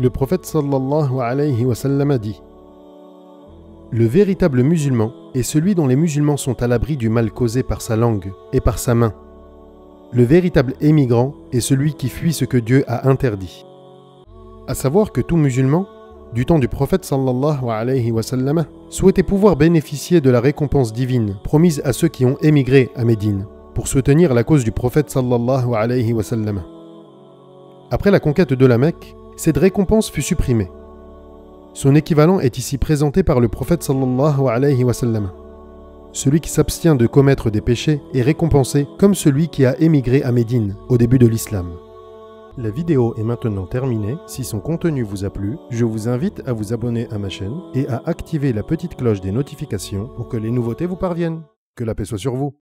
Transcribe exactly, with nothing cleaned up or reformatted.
Le prophète sallallahu alayhi wa sallam a dit: le véritable musulman est celui dont les musulmans sont à l'abri du mal causé par sa langue et par sa main. Le véritable émigrant est celui qui fuit ce que Dieu a interdit. À savoir que tout musulman, du temps du prophète sallallahu alayhi wa sallam, souhaitait pouvoir bénéficier de la récompense divine promise à ceux qui ont émigré à Médine pour soutenir la cause du prophète sallallahu alayhi wa sallam. Après la conquête de la Mecque, cette récompense fut supprimée. Son équivalent est ici présenté par le prophète sallallahu alayhi wa sallam. Celui qui s'abstient de commettre des péchés est récompensé comme celui qui a émigré à Médine au début de l'islam. La vidéo est maintenant terminée. Si son contenu vous a plu, je vous invite à vous abonner à ma chaîne et à activer la petite cloche des notifications pour que les nouveautés vous parviennent. Que la paix soit sur vous.